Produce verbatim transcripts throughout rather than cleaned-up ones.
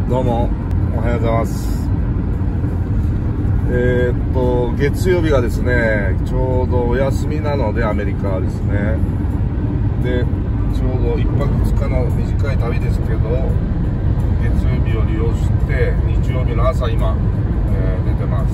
どうもおはようございます。えー、っと月曜日がですね、ちょうどお休みなので、アメリカはですね、でちょうどいっぱくふつかの短い旅ですけど、月曜日を利用して日曜日の朝今、えー、出てます。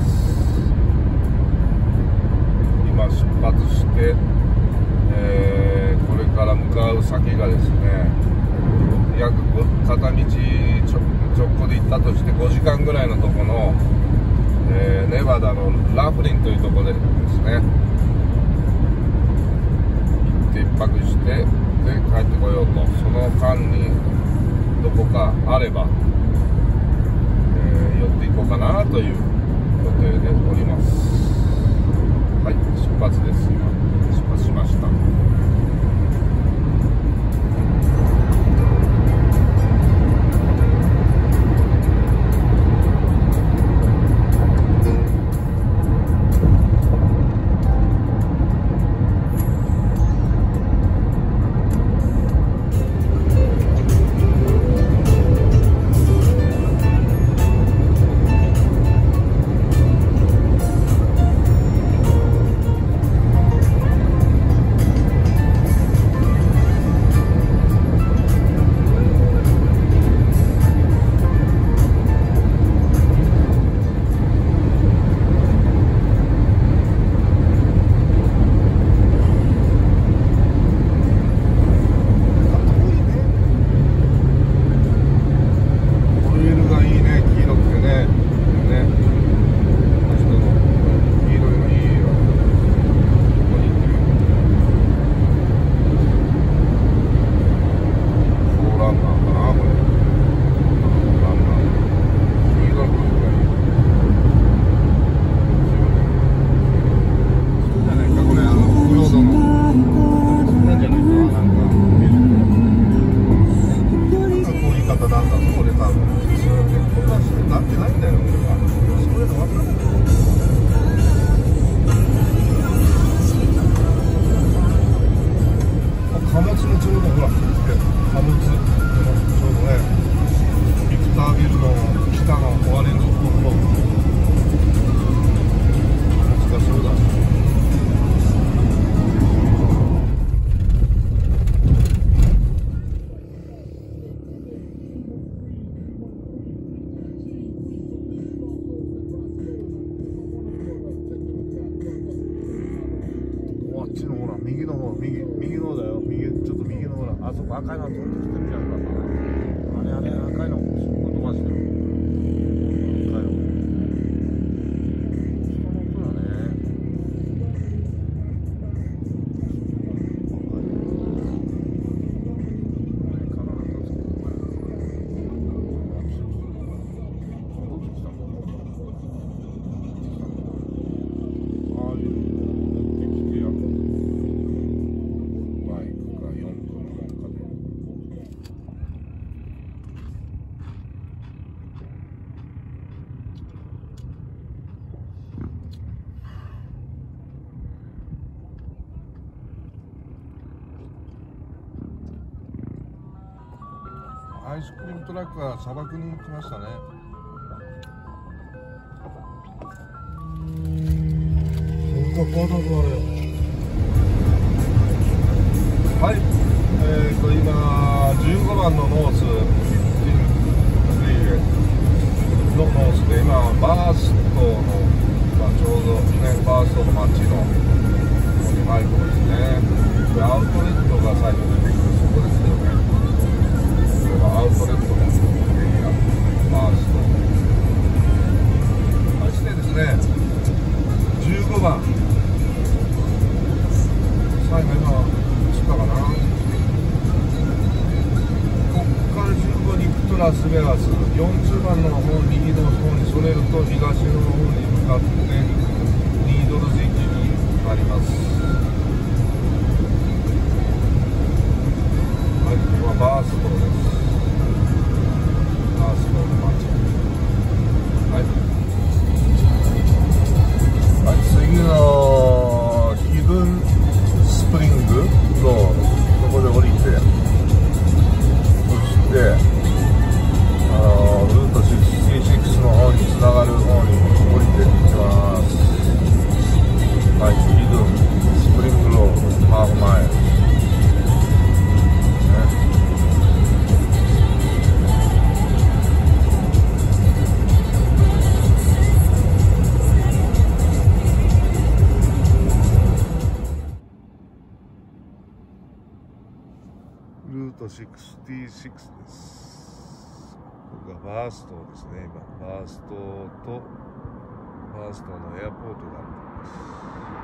今出発して、えー、これから向かう先がですね、約片道直行で行ったとしてごじかんぐらいのとこの、えー、ネバダのラフリンというところでですね、行っていっぱくしてで帰ってこようと。その間にどこかあれば、えー、寄っていこうかなという予定でおります。はい、出発です。今出発しました。右の方、右、右の方だよ。右、ちょっと右の方だ。あそこ赤いの飛んできてるじゃんか。あれあれ赤いの、そこ飛ばしてる。赤いの。人の音だね。アイスクリームトラックは砂漠に来ましたね。そうか、バナナあれ。はい、えーと今じゅうごばんのノースフリーウェイのノースで、今バーストの、まあ、ちょうどね、バーストの街のここに入るとこですね。でアウトレットが最初出てくる、そこですよね。アウトレットのエリア、バースト。そしてですね、じゅうごばん、最後今、映ったかな、ここからじゅうごに行くとラスベガス、よんじゅうばんの方、右の方にそれると、東の方に向かって、ニードルズ駅になります。はい、ここはバーストです。はい、はい、次のヒブンスプリングロード、そこで降りて、そしてあルートルートろくじゅうろくです。ここがバーストですね。今バーストとバーストのエアポートがあります。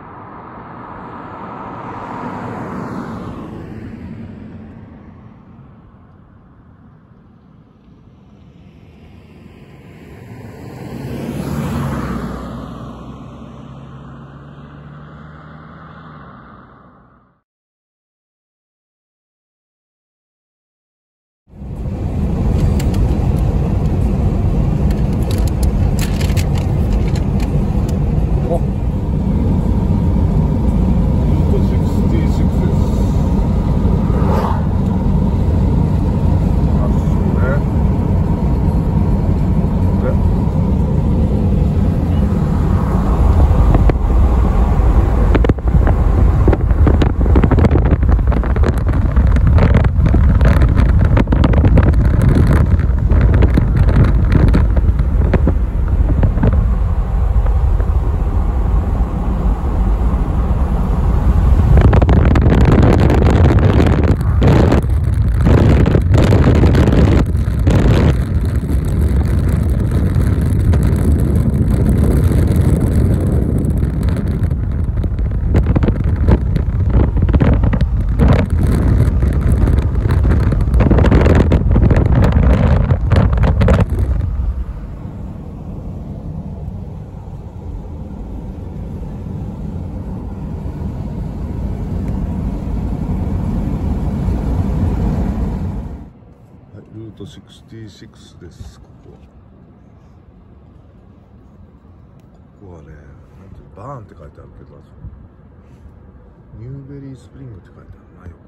ルートろくじゅうろくです。ここはここはね、なんていうバーンって書いてあるけど、ニューベリースプリングって書いてあるな。よ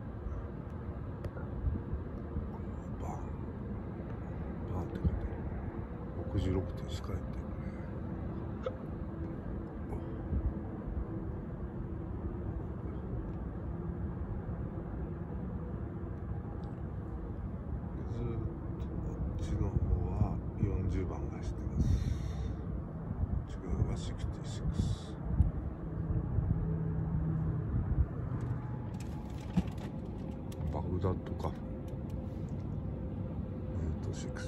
バーンバーンって書いてある。ろくじゅうろくてんしかやってるね。こっちの方はよんじゅうばんがしてます。こっち側がろくじゅうろく。バグダッドカフェ。ルートろくじゅうろく。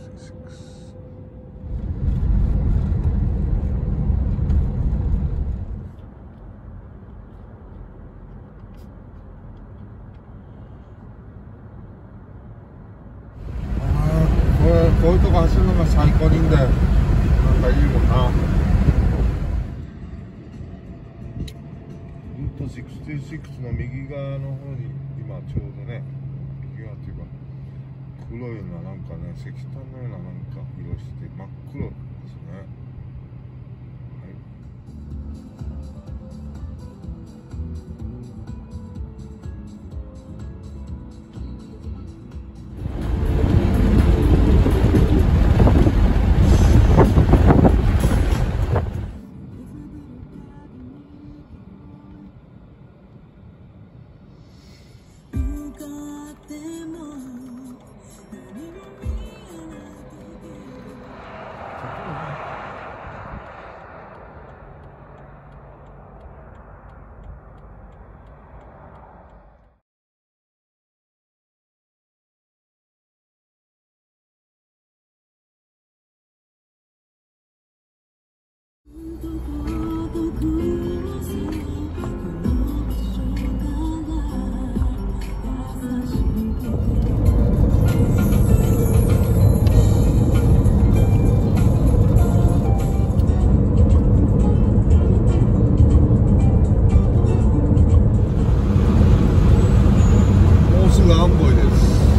こういうとこ走るのが最高にいいんだよ。なんかいいもんな。ルートろくじゅうろくの右側の方に今ちょうどね、右側っていうか黒いのはなんかね、石炭のようななんか色して真っ黒ですね。もうすぐアンボイです。